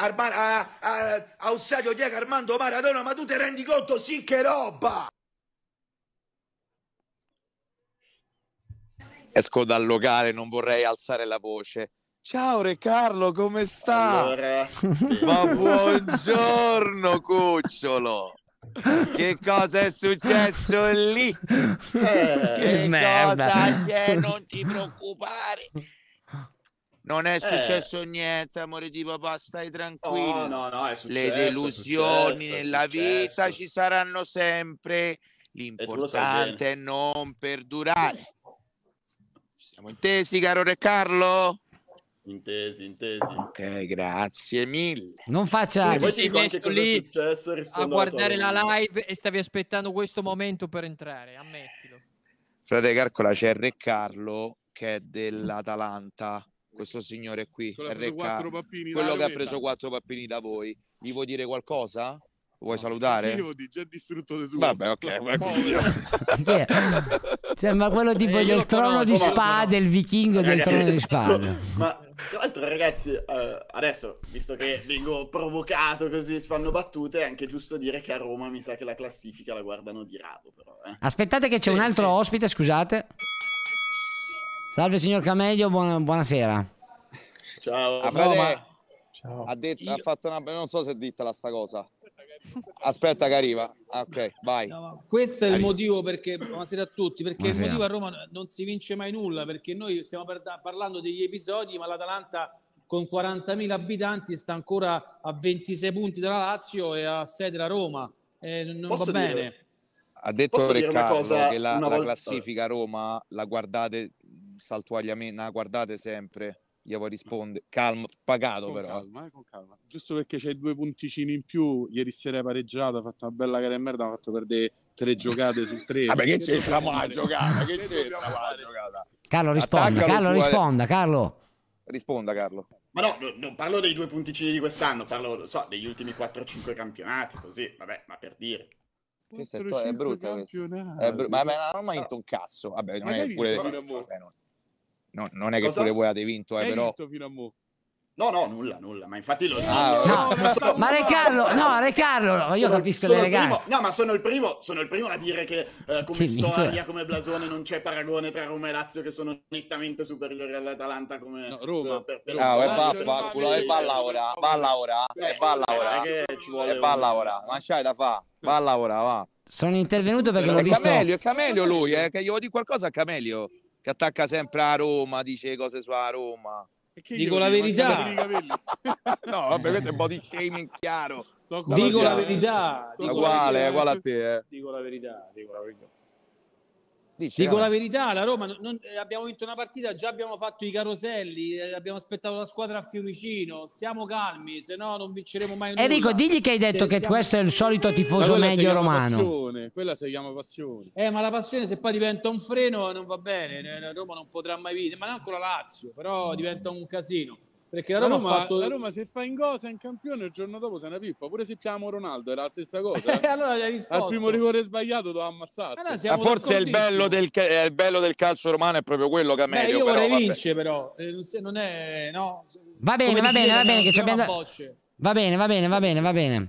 allo stadio Diego Armando Maradona, ma tu ti rendi conto? Sì, che roba! Esco dal locale, non vorrei alzare la voce. Ciao Re Carlo, come sta? Allora, ma buongiorno cucciolo. Che cosa è successo lì? Che cosa c'è? Non ti preoccupare. Non è successo niente, amore di papà, stai tranquillo. No, è successo. Le delusioni è nella vita successo. ci saranno sempre. L'importante è non perdurare. Siamo intesi, caro Re Carlo? Intesi. Ok, grazie mille. Non faccia... Poi ti dico anche cosa è successo, a guardare la live e stavi aspettando questo momento per entrare, ammettilo. Frate Calcola, c'è Re Carlo che è dell'Atalanta. Questo signore qui, quello che ha preso 4 pappini da voi. Gli vuoi dire qualcosa? Vuoi salutare? Io ho già distrutto le tue. Vabbè, ok. Cioè, ma quello tipo del trono di spade, il vichingo del trono di spade. Ma tra l'altro, ragazzi, adesso, visto che vengo provocato così, si fanno battute, è anche giusto dire che a Roma mi sa che la classifica la guardano di rado, però. Aspettate che c'è un altro ospite, scusate. Salve signor Camelio, buonasera. Ciao. Ciao. Ha fatto una... Non so se dittela sta cosa. Aspetta che arriva. Ok, vai. No, questo è il motivo perché, buonasera a tutti, perché il motivo a Roma non si vince mai nulla, perché noi stiamo parlando degli episodi, ma l'Atalanta con 40.000 abitanti sta ancora a 26 punti dalla Lazio e a 6 della Roma. Non va bene. Ha detto Riccardo che la classifica Roma la guardate saltuariamente, la guardate sempre. Io vuoi rispondere calma, pagato con però con calma. Giusto perché c'hai 2 punticini in più. Ieri sera hai pareggiato, ha fatto una bella gara di merda, ha fatto perdere 3 giocate su 3. Vabbè, che c'entra mai giocata? Che c'entra mai giocata? Carlo risponda, risponda Carlo. Ma no, non parlo dei 2 punticini di quest'anno, parlo degli ultimi 4-5 campionati, così, vabbè, ma per dire. Che è brutto questo. Ma non mi ha vinto un cazzo. Vabbè, non è pure non è che pure voi avete vinto, però vinto fino a mo'. No, nulla, ma infatti lo ma Re Carlo, io capisco le ragazze. No, ma sono il primo a dire che come storia, come blasone non c'è paragone tra Roma e Lazio, che sono nettamente superiori all'Atalanta come Roma. Balla ora. Ma c'hai da fa. Balla ora, va. Sono intervenuto perché l'ho visto. È Camelio lui, che io dico qualcosa a Camelio, che attacca sempre a Roma, dice cose su a Roma. Dico la verità. No, vabbè, questo è un body shaming chiaro. Dico la verità. Uguale a te. Dico la verità. Dici, Dico la verità, la Roma abbiamo vinto una partita, già abbiamo fatto i caroselli, abbiamo aspettato la squadra a Fiumicino, stiamo calmi, se no non vinceremo mai nulla. Enrico, digli che hai detto che questo è il solito tifoso medio romano. Quella si chiama passione. Ma la passione se poi diventa un freno non va bene, Roma non potrà mai vincere, ma neanche la Lazio, però diventa un casino. Perché la Roma se fa in cosa in campione il giorno dopo se ne pippa, pure se chiamo Ronaldo era la stessa cosa. Allora gli hai risposto. Al primo rigore sbagliato doveva ammazzarsi. Ma forse il bello del calcio romano è proprio quello, Camelio. Io vorrei vincere però, non è Va bene che ci abbiamo Va bene.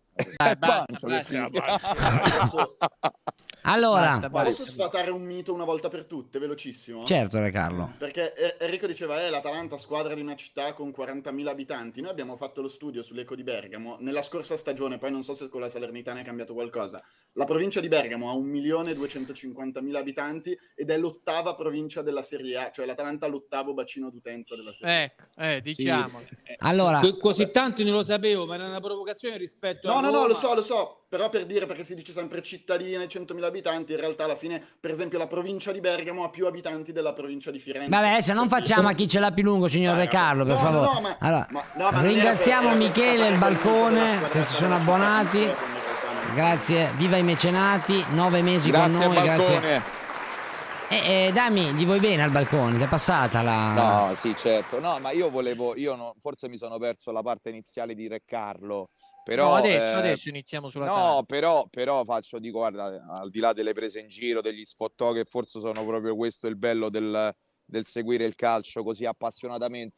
Allora, posso sfatare un mito una volta per tutte, velocissimo? Certo, Re Carlo. Perché Enrico diceva l'Atalanta squadra di una città con 40.000 abitanti. Noi abbiamo fatto lo studio sull'Eco di Bergamo nella scorsa stagione, poi non so se con la Salernitana è cambiato qualcosa. La provincia di Bergamo ha 1.250.000 abitanti ed è l'8ª provincia della Serie A, cioè l'Atalanta l'8º bacino d'utenza della Serie A. Diciamo. Sì. Allora, così tanto non lo sapevo, ma era una provocazione rispetto a No, lo so, però per dire, perché si dice sempre cittadina e 100.000 abitanti, in realtà alla fine, per esempio, la provincia di Bergamo ha più abitanti della provincia di Firenze. Vabbè, se non facciamo a chi ce l'ha più lungo, signor Re Carlo, per favore. Allora, ringraziamo Michele e il balcone che si sono abbonati. Grazie, viva i mecenati, 9 mesi con noi, grazie. Dami, gli vuoi bene al balcone? Ti è passata la... No, sì, certo. No, ma io forse mi sono perso la parte iniziale di Re Carlo. Però, adesso iniziamo sulla però dico, guarda, al di là delle prese in giro, degli sfottò, che forse sono proprio questo il bello del seguire il calcio così appassionatamente,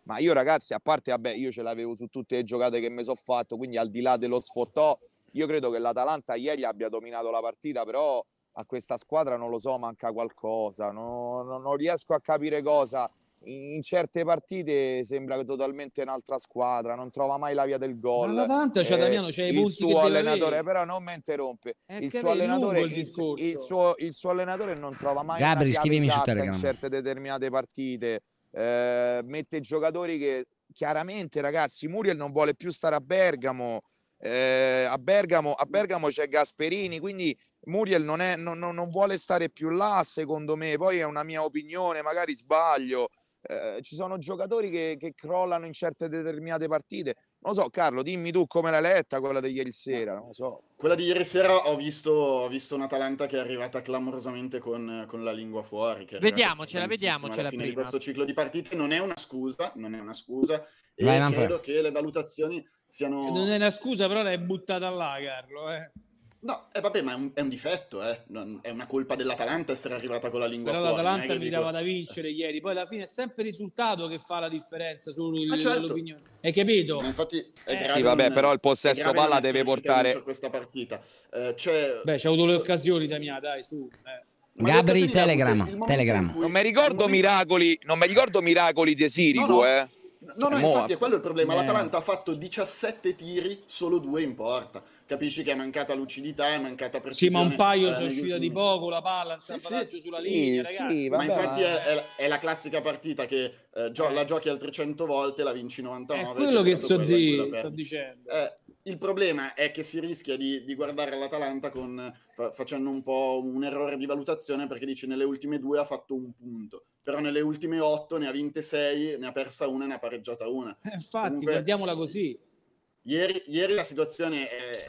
Ma io ragazzi, a parte, vabbè, io ce l'avevo su tutte le giocate che mi sono fatto, quindi al di là dello sfottò, io credo che l'Atalanta ieri abbia dominato la partita, però a questa squadra non lo so, manca qualcosa, non riesco a capire cosa. In certe partite sembra totalmente un'altra squadra, non trova mai la via del gol. Ma l'Atalanta c'è Damiano, c'è i il punti suo che allenatore, però non mi interrompe. Il suo allenatore, il suo allenatore non trova mai Gabri, una chiave esatta in certe determinate partite. Mette giocatori che chiaramente, ragazzi, Muriel non vuole più stare a Bergamo. A Bergamo c'è Gasperini, quindi Muriel non vuole stare più là, secondo me. Poi è una mia opinione, magari sbaglio. Ci sono giocatori che crollano in certe determinate partite. Non lo so, Carlo, dimmi tu come l'hai letta quella di ieri sera. Non lo so. Quella di ieri sera ho visto un'Atalanta che è arrivata clamorosamente con la lingua fuori. Vediamocela alla fine prima. di questo ciclo di partite non è una scusa, e credo che le valutazioni siano... Non è una scusa, però l'hai buttata là, Carlo. No, vabbè, ma è un difetto, è una colpa dell'Atalanta essere arrivata con la lingua fuori. Però l'Atalanta mi dava da vincere ieri, poi alla fine è sempre il risultato che fa la differenza sull'opinione. Hai capito? Ma infatti sì, vabbè, però il possesso palla deve portare questa partita. C'è avuto le occasioni, Damià, dai, su. Gabri, Telegram. Non mi ricordo miracoli di Sirigu, No, infatti è quello il problema. L'Atalanta ha fatto 17 tiri, solo 2 in porta. Capisci che è mancata lucidità, è mancata precisione. Sì, ma un paio sono uscita di poco, la palla, il salvataggio sulla linea, ragazzi. Sì, ma infatti è la classica partita che la giochi altre 100 volte, la vinci 99. È quello che sto dicendo. Il problema è che si rischia di guardare l'Atalanta facendo un po' un errore di valutazione, perché dice nelle ultime 2 ha fatto un punto, però nelle ultime 8 ne ha vinte 6, ne ha persa 1 e ne ha pareggiata 1. Infatti, comunque, guardiamola così. Ieri la situazione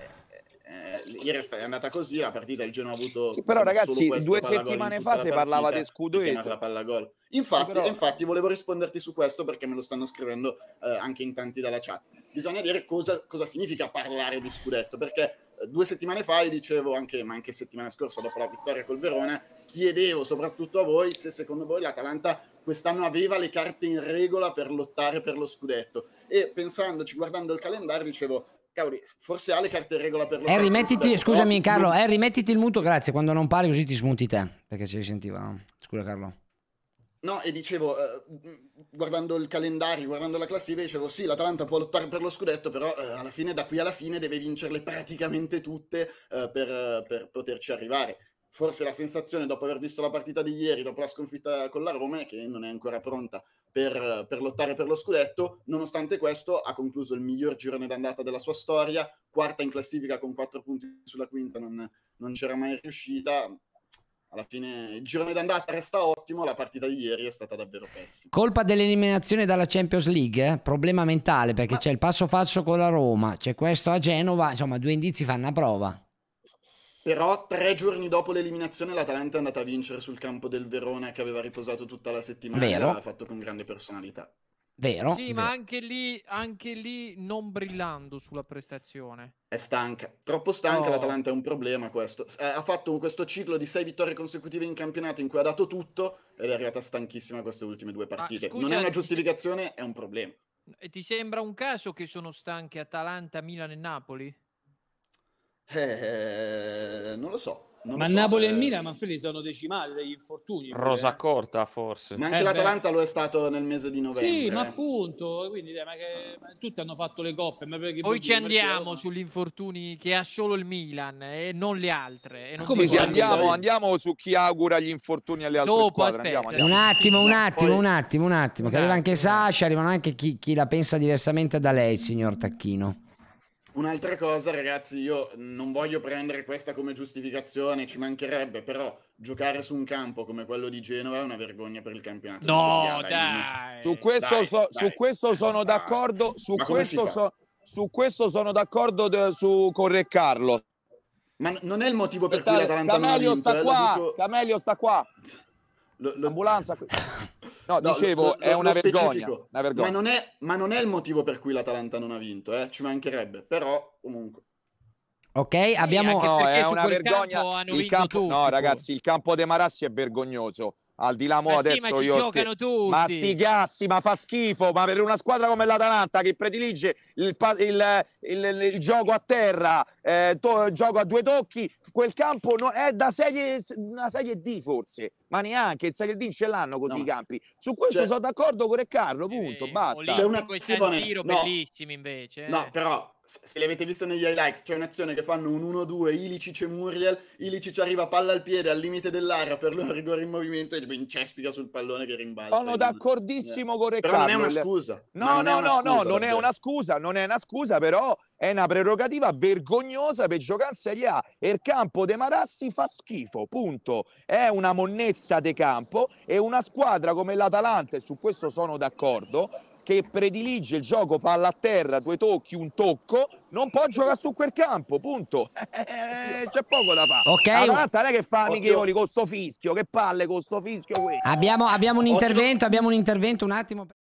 ieri è andata così, la partita il Genoa ha avuto... Sì, però ragazzi, 2 settimane fa si parlava di Scudetto. La palla gol. Infatti volevo risponderti su questo, perché me lo stanno scrivendo anche in tanti dalla chat. Bisogna dire cosa significa parlare di Scudetto, perché 2 settimane fa io dicevo, ma anche settimana scorsa dopo la vittoria col Verona, chiedevo soprattutto a voi se secondo voi l'Atalanta quest'anno aveva le carte in regola per lottare per lo Scudetto, e pensandoci, guardando il calendario, dicevo cavoli, forse ha le carte in regola per lottare. Rimettiti, scusami Carlo, rimettiti il muto, grazie, quando non parli così ti smunti te, perché ci sentiva, no? Scusa Carlo. No, e dicevo, guardando il calendario, guardando la classifica, dicevo sì, l'Atalanta può lottare per lo scudetto, però alla fine, da qui alla fine, deve vincerle praticamente tutte per poterci arrivare. Forse la sensazione, dopo aver visto la partita di ieri, dopo la sconfitta con la Roma, è che non è ancora pronta per lottare per lo scudetto. Nonostante questo, ha concluso il miglior girone d'andata della sua storia, quarta in classifica con 4 punti sulla quinta, non c'era mai riuscita. Alla fine il girone d'andata resta ottimo, la partita di ieri è stata davvero pessima. Colpa dell'eliminazione dalla Champions League? Problema mentale, perché c'è il passo falso con la Roma, c'è questo a Genova, insomma 2 indizi fanno una prova. Però 3 giorni dopo l'eliminazione l'Atalanta è andata a vincere sul campo del Verona, che aveva riposato tutta la settimana, e l'ha fatto con grande personalità. Vero? Sì, ma anche lì non brillando sulla prestazione. È stanca, troppo stanca. L'Atalanta è un problema questo. Ha fatto questo ciclo di 6 vittorie consecutive in campionato in cui ha dato tutto ed è arrivata stanchissima queste ultime 2 partite. Scusa, non è una giustificazione, è un problema. E ti sembra un caso che sono stanche Atalanta, Milan e Napoli? Non lo so. Ma Napoli e Milan, Manfredi, sono decimati dagli infortuni. Rosa corta, forse. Ma anche l'Atalanta lo è stato nel mese di novembre. Sì, ma appunto, quindi ma tutti hanno fatto le coppe. Ma poi ci andiamo sugli infortuni che ha solo il Milan e non le altre. E non come se andiamo su chi augura gli infortuni alle altre squadre. Andiamo. Un attimo, che arriva anche Sasha, arrivano anche chi la pensa diversamente da lei, signor Tacchino. Un'altra cosa, ragazzi, io non voglio prendere questa come giustificazione, ci mancherebbe, però giocare su un campo come quello di Genova è una vergogna per il campionato. No, dai! Su questo sono d'accordo, su questo sono d'accordo con Re Carlo. Ma non è il motivo per cui l'Atalanta non ha vinto. Camelio sta qua. L'ambulanza qui. No, dicevo, è una vergogna. Ma non è il motivo per cui l'Atalanta non ha vinto, ci mancherebbe, però comunque. Ok, abbiamo... No, è una vergogna. No, ragazzi, il campo dei Marassi è vergognoso. al di là mo adesso ma io giocano tutti. ma sti cazzi, ma fa schifo, ma per una squadra come l'Atalanta che predilige il gioco a terra, gioco a due tocchi, quel campo è da una serie D forse, ma neanche in Serie D ce l'hanno così i campi. Su questo sono d'accordo con Riccardo, punto, basta. C'è una San Siro bellissimi invece. No, però se l'avete visto negli highlights, c'è un'azione che fanno un 1-2, Ilicic e Muriel, Ilicic arriva palla al piede al limite dell'area per lui rigore in movimento e incespica sul pallone che rimbalza. Sono d'accordissimo con Riccardo. Però non è una scusa. No, non è una scusa, però è una prerogativa vergognosa per giocare in Serie A e il campo dei Marassi fa schifo, punto. È una monnezza de campo e una squadra come l'Atalanta, e su questo sono d'accordo, che predilige il gioco palla a terra, due tocchi, un tocco, non può giocare su quel campo, punto. C'è poco da fare. Okay. L'Atalanta non è che fa amichevoli con sto fischio, che palle con sto fischio questo. Abbiamo un intervento un attimo.